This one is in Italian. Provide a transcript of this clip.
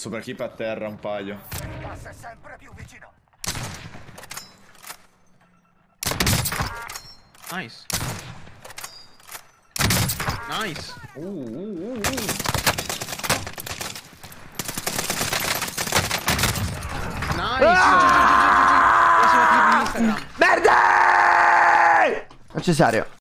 Sopra keep a terra un paio. Passa sempre più vicino. Nice. Nice. Nice. Merda! Cesareo.